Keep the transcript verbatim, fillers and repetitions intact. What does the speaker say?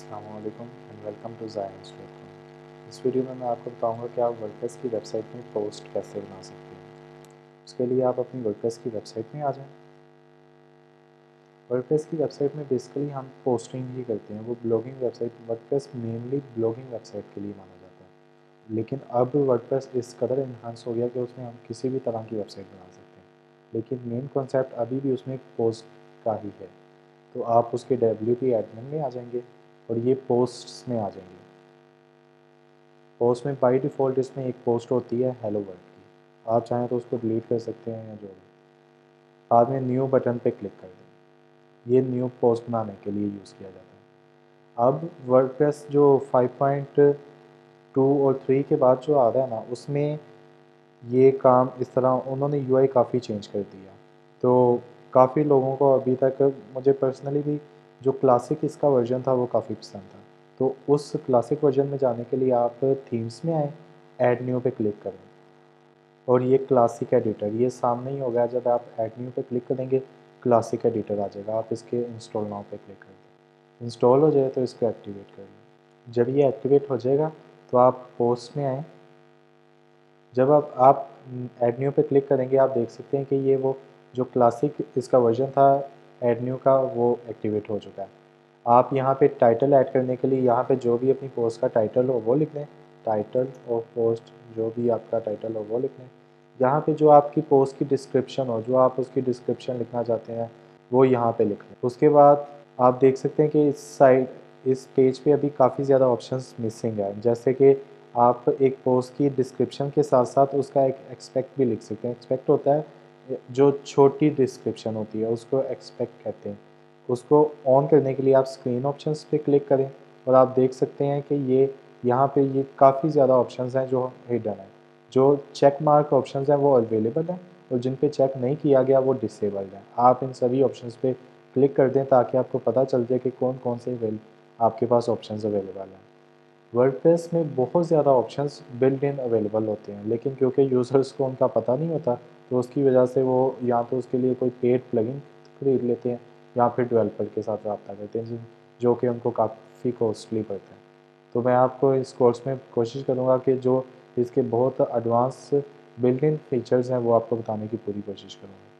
अस्सलाम वालेकुम and welcome to Zions dot com. इस वीडियो में मैं आपको बताऊंगा कि आप वर्डप्रेस की वेबसाइट में पोस्ट कैसे बना सकते हैं। उसके लिए आप अपनी वर्डप्रेस की वेबसाइट में आ जाएं। वर्डप्रेस की वेबसाइट में बेसिकली हम पोस्टिंग ही करते हैं, वो blogging website. WordPress mainly blogging website के लिए माना जाता है, लेकिन अब वर्डप्रेस इस कदर इन्हांस हो गया कि उसमें हम किसी भी तरह की वेबसाइट बना सकते हैं, लेकिन मेन कॉन्सेप्ट अभी भी उसमें पोस्ट का ही है। तो आप उसके डब्ल्यू पी एडमिन में आ जाएंगे और ये पोस्ट्स में आ जाएंगे। पोस्ट में बाई डिफ़ॉल्ट इसमें एक पोस्ट होती है हेलो वर्ल्ड की। आप चाहें तो उसको डिलीट कर सकते हैं या जो भी। बाद में न्यू बटन पे क्लिक कर दें। ये न्यू पोस्ट बनाने के लिए यूज़ किया जाता है। अब वर्डप्रेस जो फाइव पॉइंट टू और थ्री के बाद जो आ रहा है ना, उसमें ये काम इस तरह उन्होंने यूआई काफ़ी चेंज कर दिया। तो काफ़ी लोगों को अभी तक, मुझे पर्सनली भी, जो क्लासिक इसका वर्जन था वो काफ़ी पसंद था। तो उस क्लासिक वर्जन में जाने के लिए आप थीम्स में आए, ऐड न्यू पे क्लिक करें और ये क्लासिक एडिटर ये सामने ही होगा। जब आप ऐड न्यू पे क्लिक करेंगे क्लासिक एडिटर आ जाएगा। आप इसके इंस्टॉल नाउ पे क्लिक कर दें। इंस्टॉल हो जाए तो इसको एक्टिवेट कर लें। जब ये एक्टिवेट हो जाएगा तो आप पोस्ट में आएँ। जब आप आप ऐड न्यू पे क्लिक करेंगे आप देख सकते हैं कि ये वो जो क्लासिक इसका वर्जन था ऐड न्यू का, वो एक्टिवेट हो चुका है। आप यहाँ पे टाइटल ऐड करने के लिए यहाँ पे जो भी अपनी पोस्ट का टाइटल हो वो लिख लें। टाइटल ऑफ पोस्ट, जो भी आपका टाइटल हो वो लिख लें। यहाँ पे जो आपकी पोस्ट की डिस्क्रिप्शन हो, जो आप उसकी डिस्क्रिप्शन लिखना चाहते हैं वो यहाँ पे लिख लें। उसके बाद आप देख सकते हैं कि इस साइड इस पेज पे अभी काफ़ी ज़्यादा ऑप्शंस मिसिंग है। जैसे कि आप एक पोस्ट की डिस्क्रिप्शन के साथ साथ उसका एक एक्सपेक्ट भी लिख सकते हैं। एक्सपेक्ट होता है जो छोटी डिस्क्रिप्शन होती है, उसको एक्सपेक्ट कहते हैं। उसको ऑन करने के लिए आप स्क्रीन ऑप्शंस पे क्लिक करें और आप देख सकते हैं कि ये यहाँ पे ये काफ़ी ज़्यादा ऑप्शंस हैं जो हिडन है। जो चेक मार्क ऑप्शंस हैं वो अवेलेबल हैं और जिन पे चेक नहीं किया गया वो डिसेबल्ड हैं। आप इन सभी ऑप्शंस पे क्लिक कर दें ताकि आपको पता चल जाए कि कौन कौन से आपके पास ऑप्शंस अवेलेबल हैं। वर्डप्रेस में बहुत ज़्यादा ऑप्शंस बिल्ट इन अवेलेबल होते हैं, लेकिन क्योंकि यूज़र्स को उनका पता नहीं होता तो उसकी वजह से वो या तो उसके लिए कोई पेड प्लगइन खरीद लेते हैं या फिर डेवलपर के साथ रब्ता करते हैं, जिन जो कि उनको काफ़ी कॉस्टली पड़ता है। तो मैं आपको इस कोर्स में कोशिश करूँगा कि जो इसके बहुत एडवांस बिल्ट इन फीचर्स हैं वो आपको बताने की पूरी कोशिश करूँगा।